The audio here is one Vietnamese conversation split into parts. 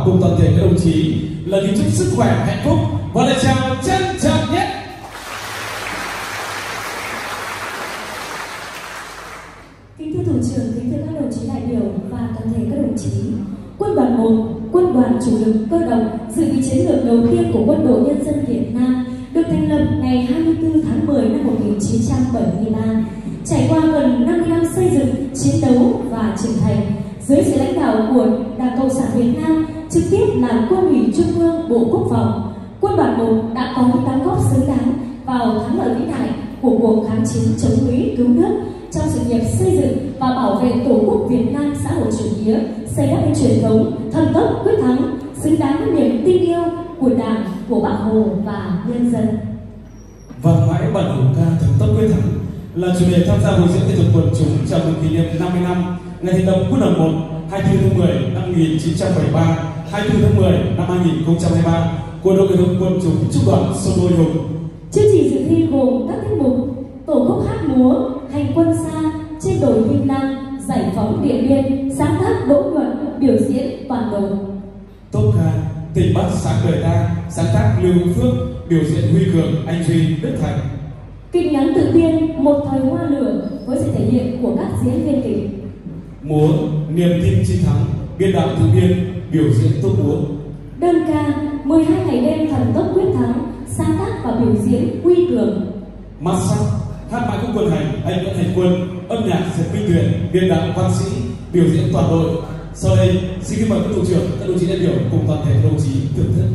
cùng toàn thể các đồng chí là kính chúc sức khỏe, hạnh phúc và lời chào trân trọng nhất. Kính thưa thủ trưởng, kính thưa các đồng chí đại biểu và toàn thể các đồng chí, Quân đoàn 1, quân đoàn chủ lực cơ động, dự bị chiến lược đầu tiên của Quân đội Nhân dân Việt Nam, được thành lập ngày 24 tháng 10 năm 1973. Trải qua gần 50 năm xây dựng, chiến đấu và trưởng thành, dưới sự lãnh đạo của Đảng Cộng sản Việt Nam, trực tiếp là Quân ủy Trung ương Bộ Quốc phòng, Quân đoàn 1 đã có những đóng góp xứng đáng vào thắng lợi vĩ đại của cuộc kháng chiến chống Mỹ cứu nước trong sự nghiệp xây dựng và bảo vệ Tổ quốc Việt Nam xã hội chủ nghĩa, xây đắp nên truyền thống thần tốc quyết thắng, xứng đáng với niềm tin yêu của Đảng, của Bác Hồ và nhân dân. Và mãi bản hùng ca thần tốc quyết thắng là chủ đề tham gia hội diễn nghệ thuật quần chúng chào mừng kỷ niệm 50 năm ngày thành lập Quân đoàn 1 24 tháng 10 năm 1973, 24 tháng 10 năm 2023 của đội nghệ thuật quần chúng Trung đoàn Sông Lô Hùng. Chương trình dự thi gồm các tiết mục tổ khúc hát múa, hành quân xa, trên đồi Him Lam, giải phóng Điện Biên, sáng tác Đỗ Nhuận, biểu diễn toàn đội. Tốt ca Tỉnh Bắc sáng đời ta, sáng tác Lưu Hữu Phước, biểu diễn Huy Cường, Anh Duy, Đức Thành. Kịch ngắn tự biên Một thời hoa lửa với sự thể hiện của các diễn viên kịch. Múa Niềm tin chiến thắng, biên đạo tự biên, biểu diễn tốt múa. Đơn ca 12 ngày đêm thần tốc quyết thắng, sáng tác và biểu diễn Huy Cường. Mắt sắc hát mãi khúc quân hành, anh Nguyễn Thành Quân, âm nhạc Diệp Minh Tuyền, biên đạo Văn Sĩ, biểu diễn toàn đội. Sau đây xin kính mời các thủ trưởng, các đồng chí đại biểu cùng toàn thể đồng chí thưởng thức.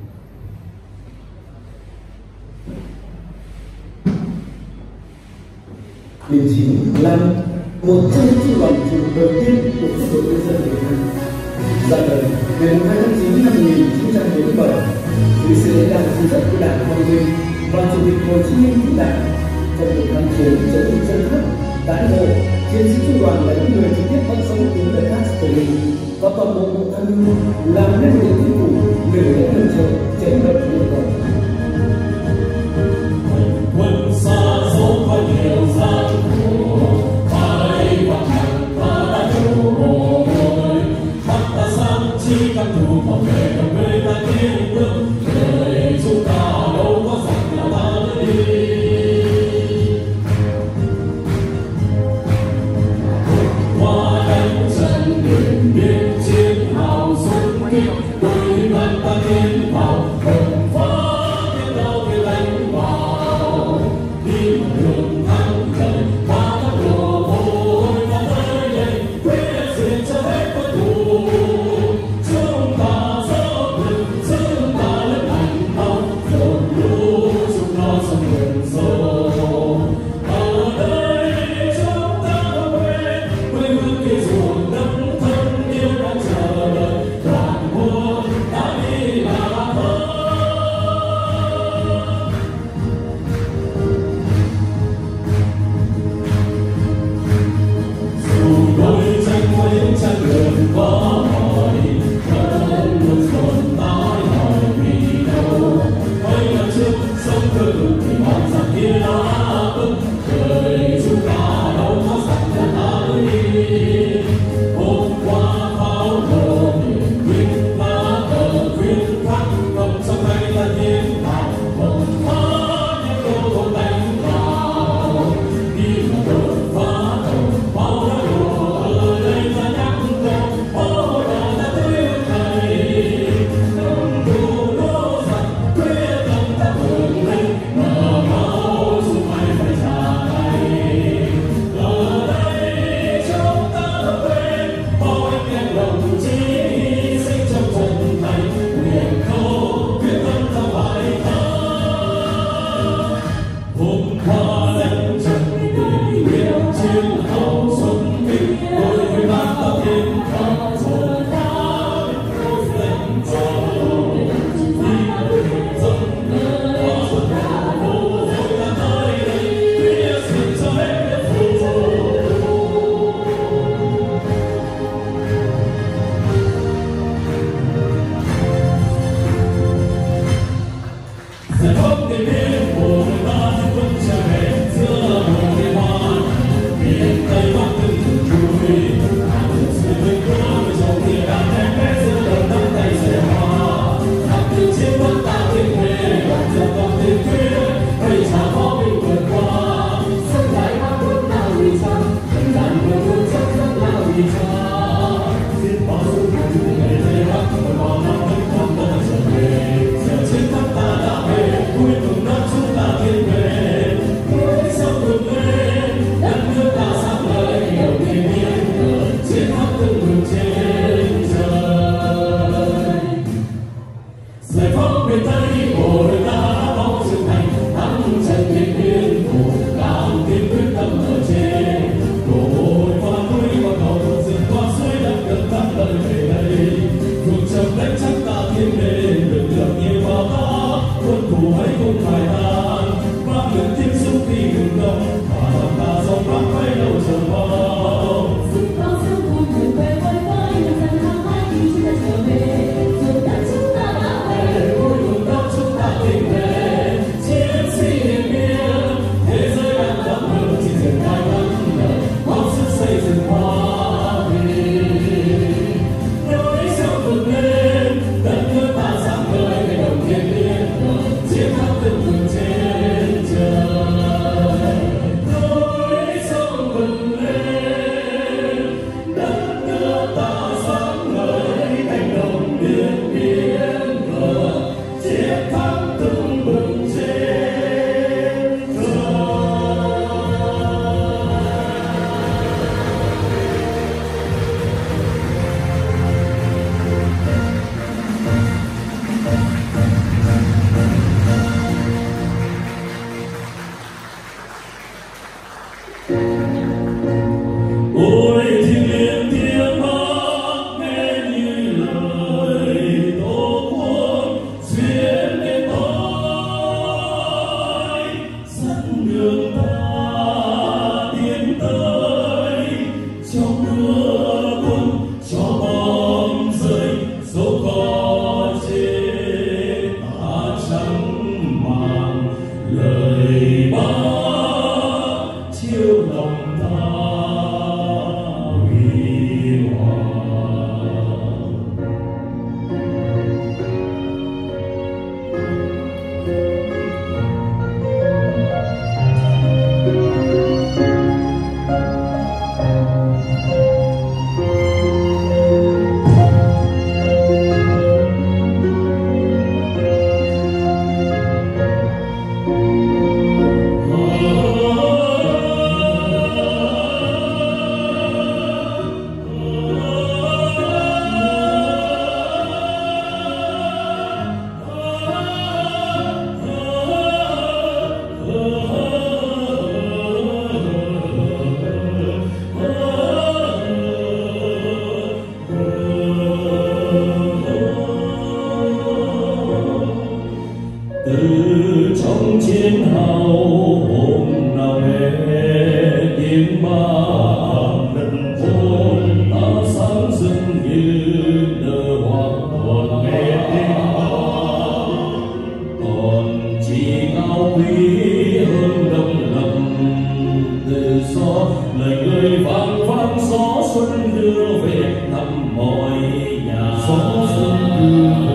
Liêm chính là một trong những trung đoàn chủ đầu tiên của quân đội nhân dân Việt Nam. Ra đời ngày 2 tháng 9 năm 1947, dưới sự lãnh đạo chỉ dẫn của Đảng Quang Vinh và Chủ tịch Hồ Chí Minh vĩ đại, trong cuộc kháng chiến chống dân Pháp, cán bộ, chiến sĩ trung đoàn là những người trực tiếp bắt sống tướng địch Stalin và toàn bộ bộ tham mưu làm nên một chính phủ liều lĩnh hiểm trở chống địch Liên Cộng. Quân xa số có nhiều gian khổ, phải hoàn thành và đã đủ rồi. Bắc ta sang chi căn thủ bảo vệ đồng quê ta kiên cường, đời chúng ta đâu có rằng là ta đi. Qua đánh trận Điện Biên chiến hào dũng kích, đôi mắt ta tiến vào hồng phá. Hãy subscribe cho kênh Ghiền Mì Gõ để không bỏ lỡ sông đánh chắc ta tiến lên, lực lượng nhiều vào ta, quân thù hãy không phải tan, vang lên tiếng súng khi ngừng đông, và dòng ta dòng bắc quay đầu chờ mong. Sức bao sương buồn người về vai vai, nhưng rằng tháng hai khi chúng ta trở về, rồi đất chúng ta đã về. Vui mừng đất chúng ta tìm về, chiến sĩ điện biên, thế giới đang đắm mơ chỉ dừng hai ngắn ngờ, góp sức xây dựng hòa bình. Nối sông vượt lên, đất nước ta sáng ngời ngày đầu tiên liên cờ, chiến thắng từng vùng trên trời. Nối sông vượt lên, đất nước ta sáng ngời cánh đồng điện biên cờ, chiến thắng từng vùng trên trời. Ôi thiêng liêng tiếng hát nghe như lời tổ quốc xuyên đêm tối, dẫn đường ta tiến tới trong mưa quân cho bom rơi, dẫu có chết ta chẳng màng lời bác chiếu lòng ta huy hoàng. Từ trong chiến hào hôm nào nghe tiếng ma lần hồn ta sáng dâng như nở hoa, còn nghe tiếng ma còn chỉ cao quý hơn đông lầm từ gió, lời người vang vang gió xuân đưa về thăm mọi nhà. Gió xuân đưa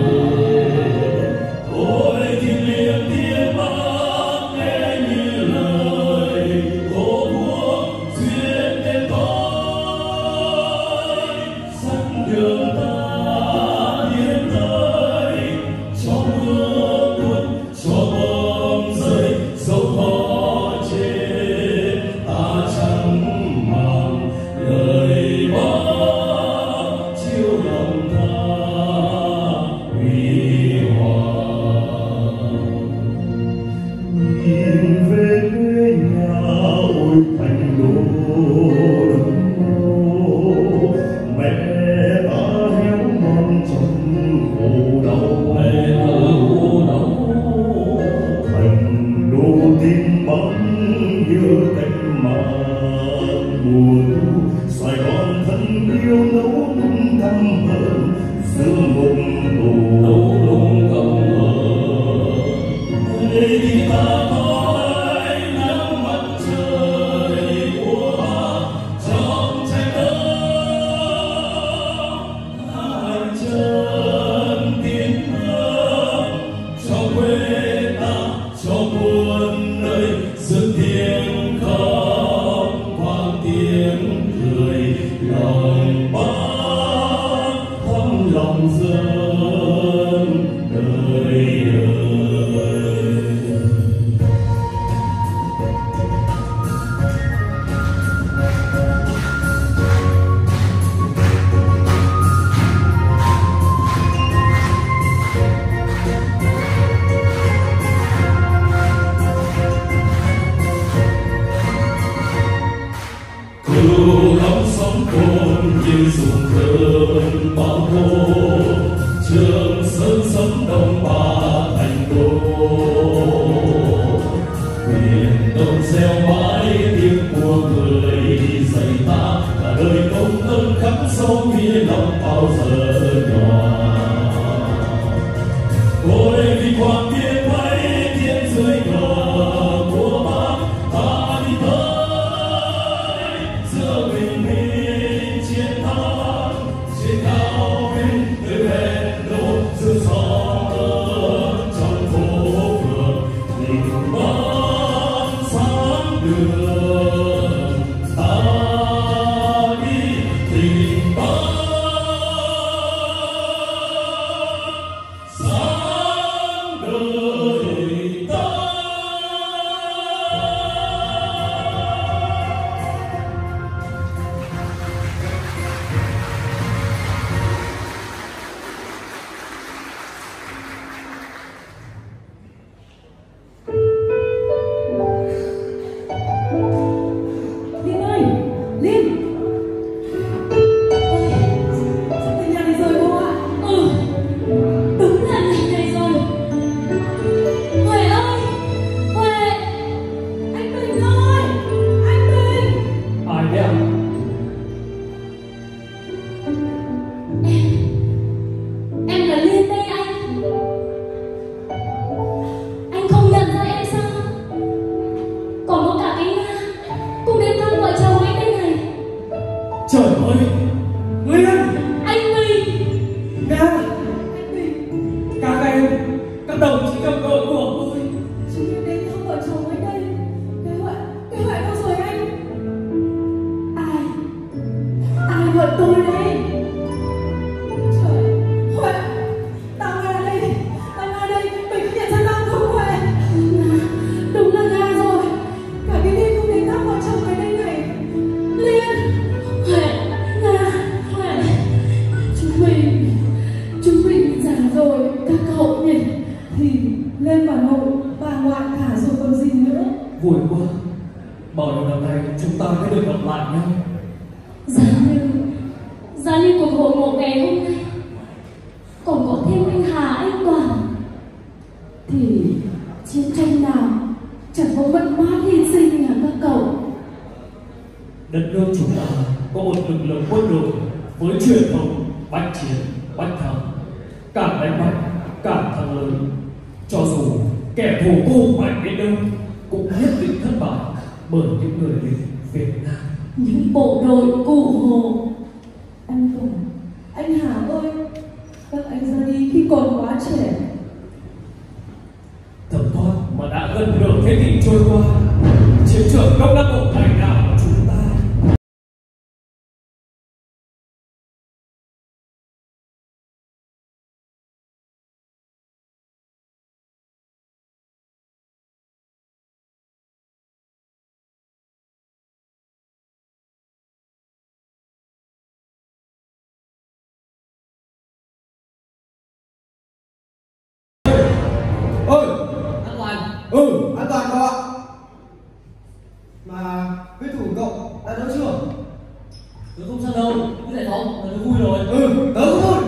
ôi thiêng liêng tiếng hát nghe như lời tổ quốc xuyên đêm tối, dẫn đường ta tiến tới cho mưa tuôn cho bom rơi, dẫu có chết ta chẳng màng lời bác chiếu lòng ta huy hoàng. Nhìn về quê nhà ôi thành đô đông đô, mẹ ta héo mòn trong khổ đau, mẹ ta khổ đau, thành đô tim bắn như cánh màn mùa thu, Sài Gòn thân yêu nấu nung căm hờn giữa mộng nấu đồ. nung căm hờn. Đây thì ta có ánh nắng mặt trời của ta trong trái đất, hai chân tiến bước cho quê ta, cho muôn nơi dương tiếng khóc vang tiếng cười, lòng bác thấm lòng dân đời ơi. Cứu lắm sóng cồn như dùng cơn bão tố, Trường Sơn sống đông ba thành đô, biển đông reo mãi tiếng của người dạy ta cả đời công ơn khắc sâu nghĩa lòng bao giờ nhòa. Ôi vì quang biên mấy thiên dưới cờ của Bác ta đi tới giữa bình minh chiến thắng trên cao vinh tới hẹn đốt giữa gió trong phố phường tình bắn sáng đường ta đi tình bắn sáng đời ta. Liên ơi, Liên. Ôi, sắp đến nhà này rồi cô ạ. Đúng là ngày này rồi. Huệ ơi, Huệ, anh Bình ơi, anh Bình. Ai đấy à? Em là Liên đây anh. Anh không nhận ra em sao? Còn có cả cái Nga cùng đến thăm vợ chồng anh đây này. Trời ơi, Liên, Anh Bình. Nga, Anh Bình, các em, các đồng chí đồng đội của tôi. chúng em đến thăm vợ chồng anh đây. Cái Huệ đâu rồi anh? Ai vợ tôi đây? Trời, Huệ, tao Nga đây, Bình có nhận ra tao không Huệ? Đúng là Nga rồi. Cả cái Liên cũng đến thăm vợ chồng anh đây này. Liên, Huệ, Nga, Huệ, chúng mình già rồi các cậu nhỉ? Thì lên bà nội, bà ngoại thả rồi còn gì nữa. Vui quá, bao nhiêu năm nay chúng ta mới được gặp lại nhau. Giá như cuộc hội ngộ ngày hôm nay còn có thêm anh Hà, anh Toàn thì chiến tranh nào chẳng có mất mát hy sinh hả các cậu? Đất nước chúng ta có một lực lượng quân đội với truyền thống bách chiến, bách thắng, càng đánh bại, càng thắng lớn. Cho dù kẻ thù cô mạnh đến đâu cũng nhất định thất bại bởi những người lính Việt Nam. Những bộ đội cụ Hồ. Anh Toàn, anh Hà ơi, các anh ra đi khi còn quá trẻ. Thấm thoát mà đã gần nửa thế kỷ trôi qua, chiến trường Đông Nam Bộ ngày nào của chúng ta Ơi, an toàn. An toàn cậu ạ. Mà vết thủ của cậu đã đỡ chưa? Tớ không sao đâu, cứ giải phóng là tớ vui rồi. Tớ cũng vui.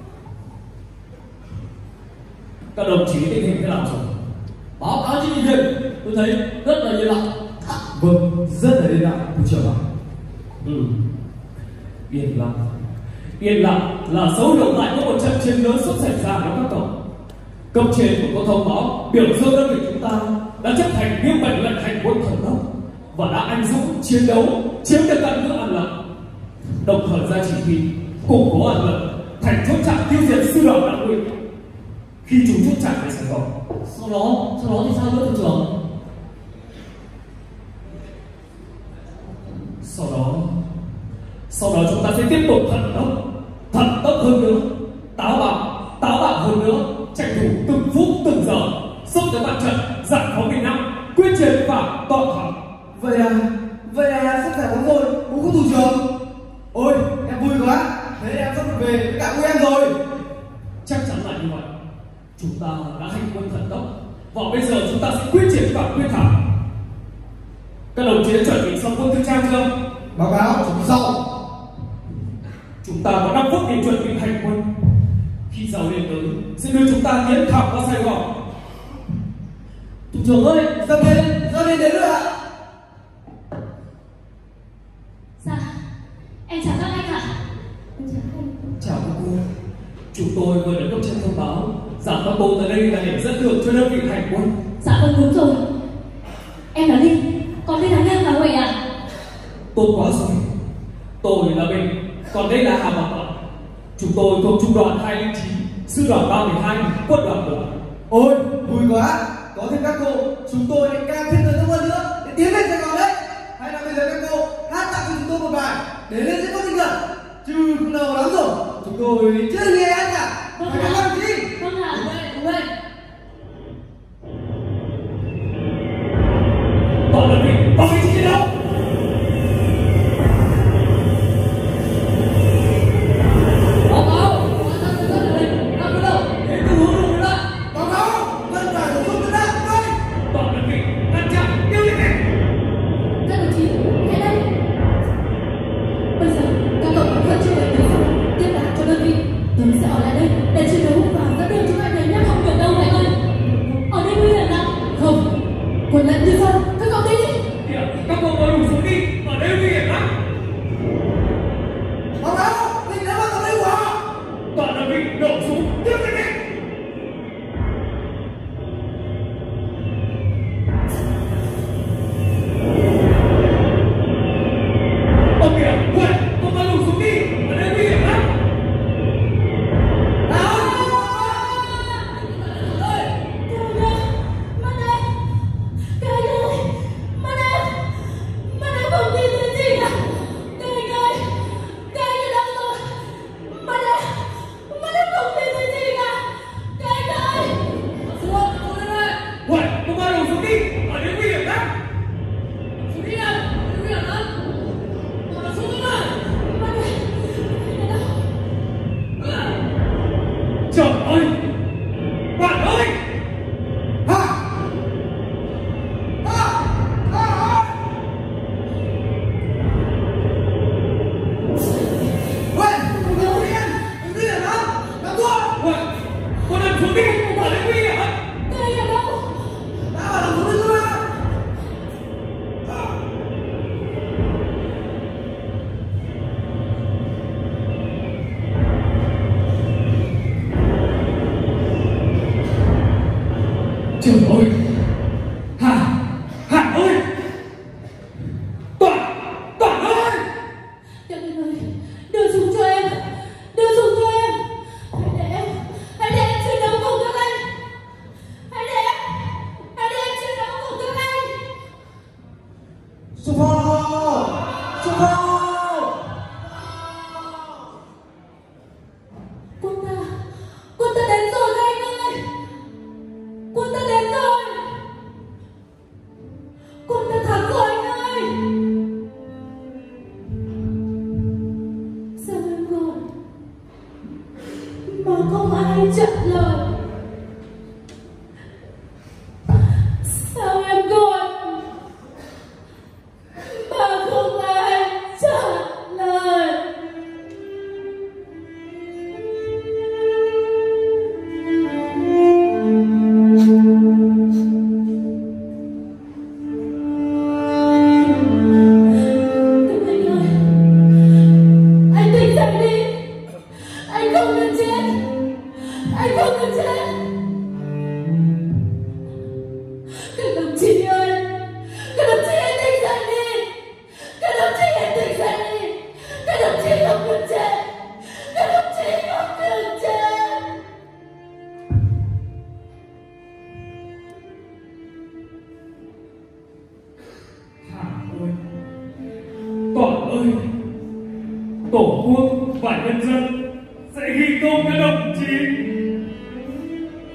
các đồng chí tình hình thế nào rồi? Báo cáo chỉ huy viên, tôi thấy rất là yên lặng. Vâng, rất là yên lặng, thủ trưởng ạ. Yên lặng là dấu hiệu lại có một trận chiến lớn sắp xảy ra đó các cậu. Cấp trên của có thông báo biểu dương đơn vị chúng ta đã chấp hành nghiêm mệnh lệnh hành quân thần tốc và đã anh dũng chiến đấu chiếm được căn cứ An Lạc, đồng thời ra chỉ huy củng cố An Lạc thành chốt chặn tiêu diệt sư đoàn Đảng ủy. Khi chúng chốt chặn về Sài Gòn, Sau đó thì sao nữa thủ trưởng? sau đó chúng ta sẽ tiếp tục thần tốc hơn nữa, táo bạo hơn nữa, tranh thủ từng phút từng giờ, xông tới mặt trận giải phóng miền Nam, quyết chiến và toàn thắng. Vậy là sắp giải phóng rồi, đúng không thủ trưởng? Ôi, em vui quá. Thế em sắp được về với cả cô em rồi. Chắc chắn là như vậy. Chúng ta đã hành quân thần tốc và bây giờ chúng ta sẽ quyết chiến và quyết thắng. Các đồng chí đã chuẩn bị xong quân tư trang chưa? Báo cáo chuẩn bị xong. Chúng ta có 5 phút để chuẩn bị hành quân. Khi Khi giàu lên tới sẽ đưa chúng ta tiến thẳng qua Sài Gòn. Thủ trưởng ơi, Sao đến rồi ạ? Dạ, em chào các anh ạ. Chào các cô. Chúng tôi vừa được cấp trên thông báo rằng các cô tới đây là để dẫn đường cho đơn vị hành quân. Dạ vâng, đúng rồi. Em là Linh, còn đây là Ngang và Huệ ạ. Tốt quá rồi. Tôi là Bình, còn đây là Hà Bảo Bảo. Chúng tôi thuộc trung đoàn 209, sư đoàn 312, quân đoàn 1. Ôi, vui quá. Có thêm các cô, chúng tôi lại càng thêm người hơn nữa để tiến lên Sài Gòn đấy. Hay là bây giờ các cô hát tặng cho chúng tôi một bài để lên sẽ có tinh thần. Chứ không nào lắm rồi, chúng tôi chưa nghe hát cả. Vâng Phải ạ. làm gì? Vâng ạ. đúng vậy. Toàn đơn vị, vào vị trí chiến đấu. Báo cáo, hoàn thành thời gian định, đang bắt đầu đến từ hướng đường lại. Báo cáo, dân phải của chúng tôi đã đây. Toàn đơn vị, ngăn chặn, tiêu diệt địch. Các đồng chí, hãy đây. Bây giờ, các cậu vẫn chưa về tới phòng tiếp đãi cho đơn vị. Tôi sẽ ở lại đây để chiến đấu và dẫn đường chúng anh đến nhắc không được đâu mẹ ơi. Ở đây nguy hiểm lắm. Không, quân lệnh như sao? Các cậu đi đi. Kìa, các cô có đủ xuống đi, ở đây nguy hiểm lắm. Báo cáo, mình đã bắt đầu đây của họ. Toàn đơn vị nổ súng, tiêu diệt địch. Ông kìa, Huệ, cô ta đủ xuống đi, ở đây nguy hiểm lắm. Huệ, cô ta đủ xuống đi, ở đây nguy hiểm lắm. Xuống đi nào, nguy hiểm lắm. Còn là xuống nữa. Trời ơi, bạn ơi. Huệ, cô nằm xuống đi, ở đây nguy hiểm lắm. Trời ơi, Hà ơi, Toàn ơi. Đưa súng cho em. Hãy để em chiến đấu cùng các anh. Hãy để em chiến đấu cùng các anh. Xung phong! Xung phong! Quân ta đến rồi các anh ơi. Quân ta đến rồi. Quân ta thắng rồi anh ơi. Sao em gọi mà không ai trả lời? Sao em gọi mà không ai trả lời? Anh tỉnh dậy đi. Anh không được chết. Anh không được chết. Các đồng chí ơi, các đồng chí hãy tỉnh dậy đi. Các đồng chí hãy tỉnh dậy đi. Các đồng chí không được chết. Các đồng chí không được chết. Hà ơi, Toàn ơi, Tổ quốc và nhân dân sẽ ghi công các đồng chí.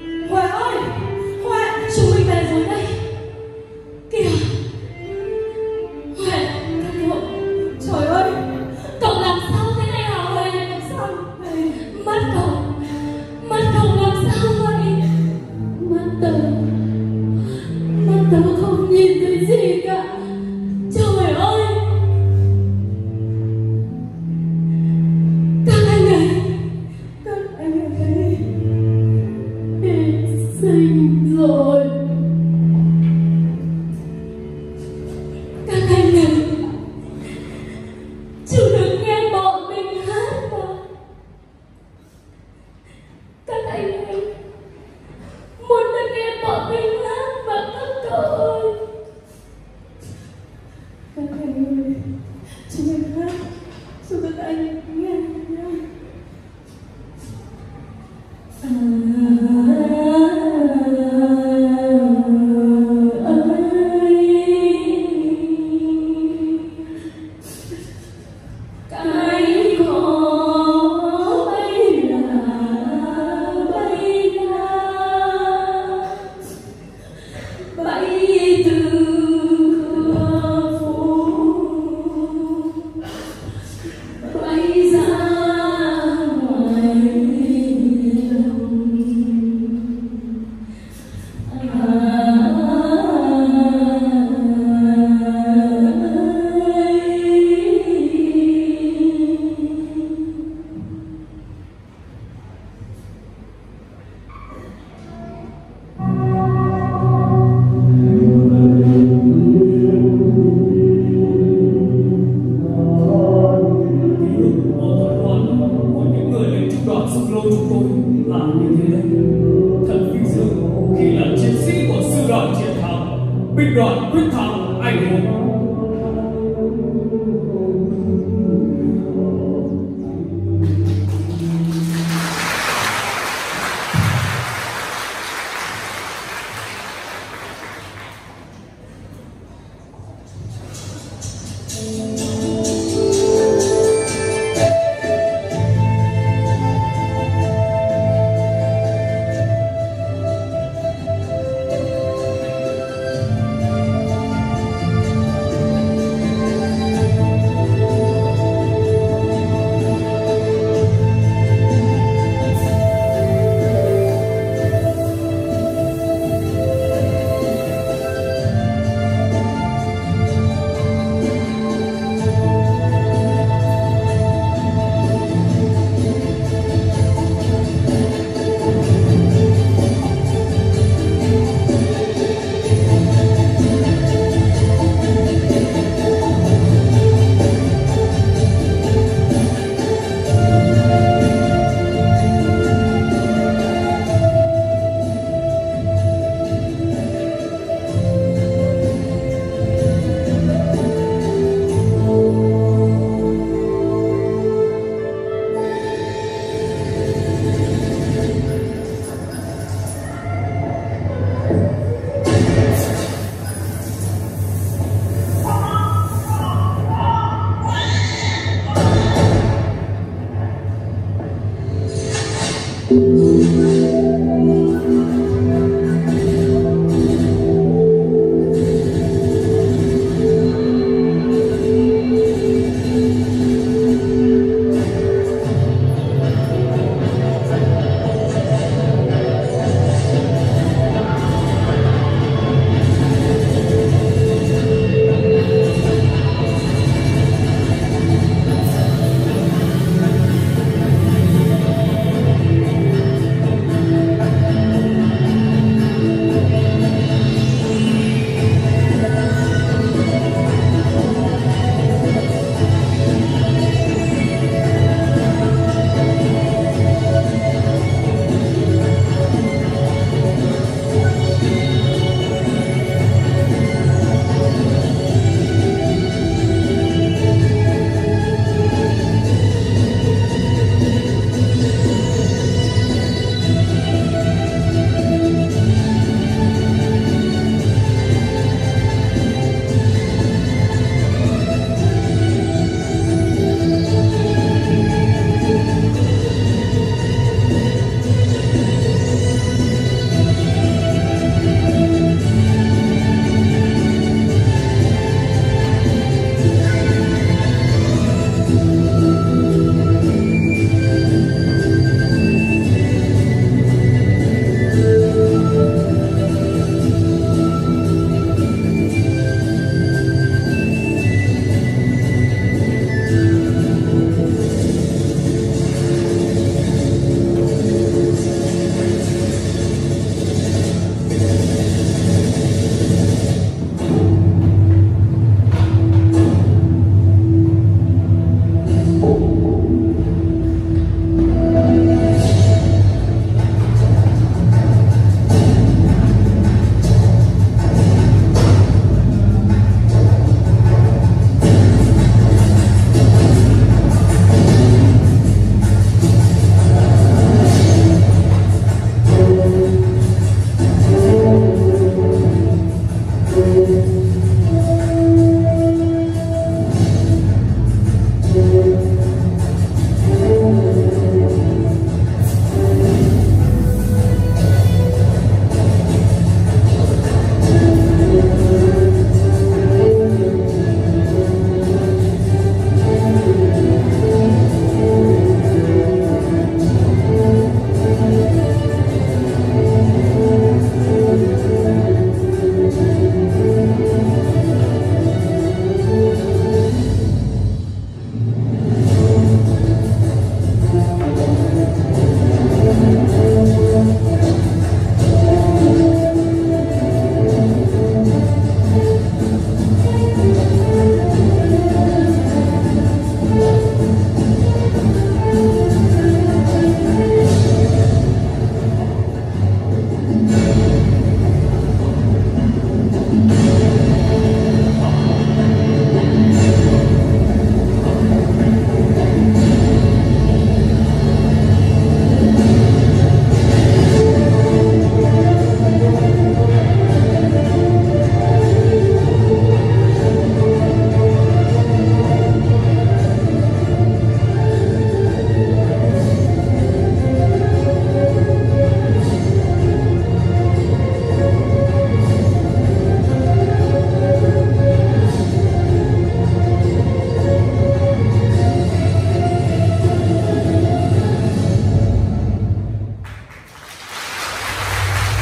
rồi. Các anh này, chú đừng nghe bọn mình hát mà. Các anh này muốn được nghe bọn mình hát mà các cậu ơi. Các anh ơi, chú mình hát cho các anh nghe nhá. binh đoàn quyết thắng anh hùng.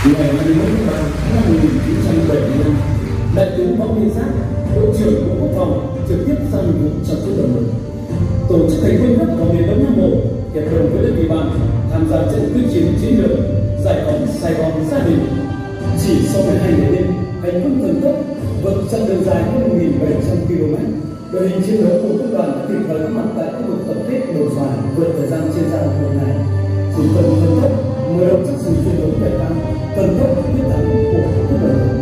Ngày 21 tháng 3 năm 1975, Đại tướng Võ Nguyên Giáp, Bộ trưởng Bộ Quốc phòng trực tiếp giao nhiệm vụ trong chiến đấu mới. Tổ chức hành quân gấp vào miền Đông Nam Bộ, hiệp đồng với đơn vị bạn tham gia trận tuyên chiến chiến lược giải phóng Sài Gòn Gia Đình. Chỉ sau 12 ngày đêm hành quân thần tốc vượt chặng đường dài hơn 1.700 km, đội hình chiến đấu của quân đoàn đã kịp thời có mặt tại khu vực tập kết Đồng Xoài vượt thời gian trên ra một ngày. Chúng tôi thần tốc mở rộng chắc sử chiến đấu vẻ vang, thần tốc quyết thắng của quân đoàn.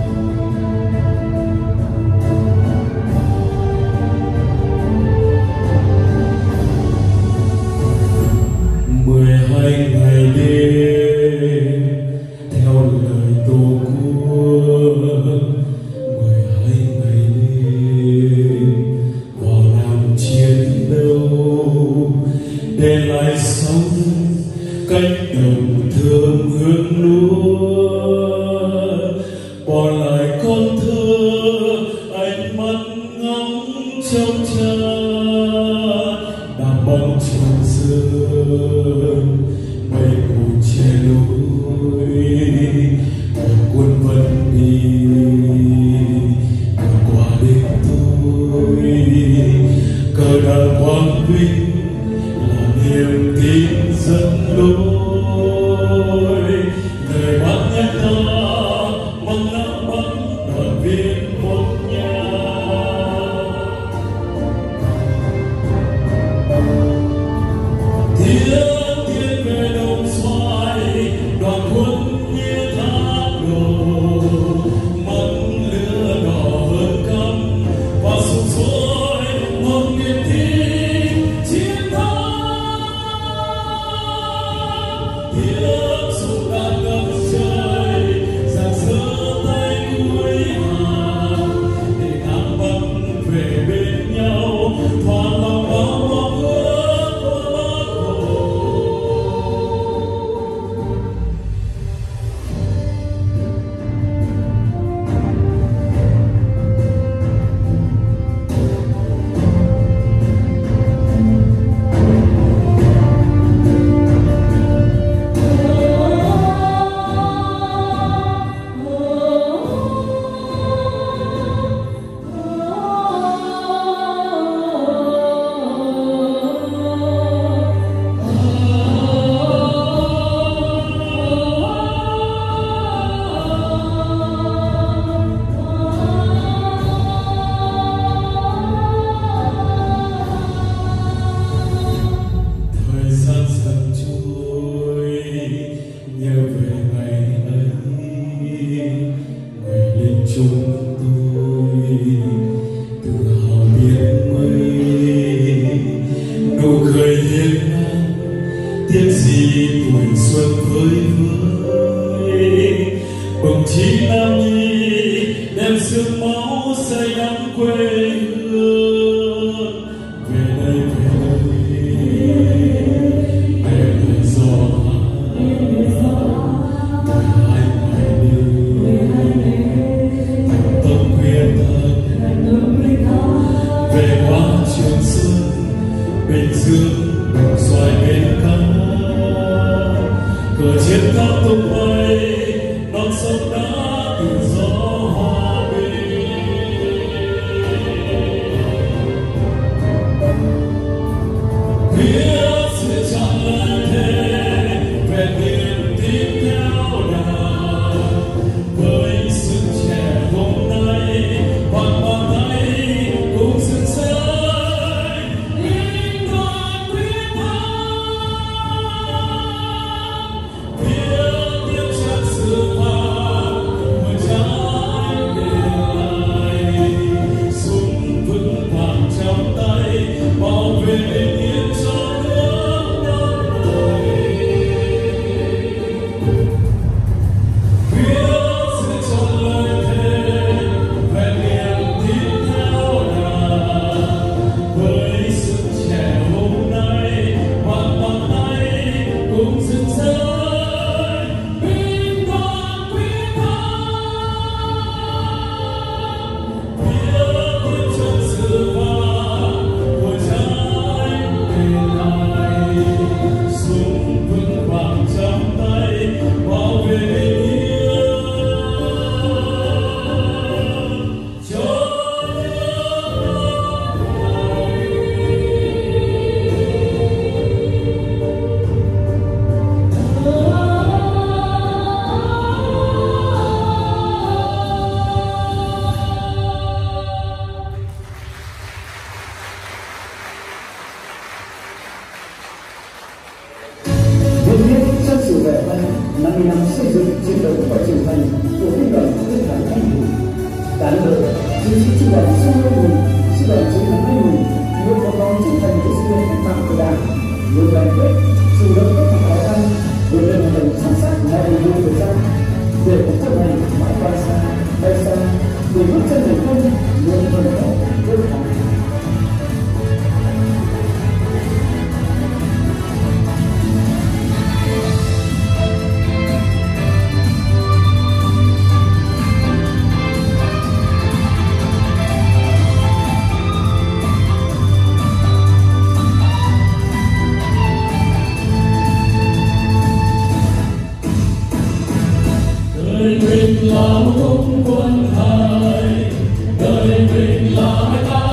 12 ngày đêm theo lời Tổ quốc, 12 ngày đêm vào làm chiến đấu, để lại sống cánh đồng thơm hương lúa, bỏ lại con thơ ánh mắt ngóng trông cha đạp bóng trường sơn mây mù che lối quân vẫn đi qua đêm tối cờ đảng quang vinh là niềm tin dẫn lối lời bác nhắc ta mong năm bắn đoàn viên một nhà. Tiến về Đồng Xoài đoàn quân như thác đổ, măng lửa đỏ hơn cắm và sục sôi một niềm tin chiến thắng. Tiếng súng đạn ngập trời giằng giơ tay cuối hàng để ngang bắn về bên nhau thỏa lòng bao mong ước của Bác Hồ. Thời gian dần trôi nhớ về ngày ấy, người lính chúng tôi tự hào biết mấy nụ cười hiền ngang tiếc gì tuổi xuân vơi vơi bồng chí nam nhi đem sương máu say đắm quê hương về đây về lời gió hai ngày đêm thành tâm khuyên thân về qua Trường Sơn Bình Dương Đồng Xoài bên cánh cờ chiến thắng tung bay non sông đá tự do hòa bình. Viết sự chẳng lời thề về niềm tin theo đảng với sức trẻ hôm nay bằng bàn tay cùng dựng xây linh đoàn quyết thắng. Viết tiếp trang sử vàng 30 năm xây dựng, chiến đấu và trưởng thành của Binh đoàn Chiến thắng anh hùng. Cán bộ, chiến sĩ trung đoàn sông Đông Hùng, sư đoàn Chiến thắng anh hùng luôn có con trưởng thành của sự nghiệp cách mạng của Đảng, luôn đoàn kết, chủ động khắc phục khó khăn, vượt lên hoàn thành xuất sắc mọi nhiệm vụ được giao, để cuộc chấp hành mãi bay xa, để bước chân thành công luôn vươn tỏ vươn thẳng. Đời mình là một quân hài, đời mình là hai ta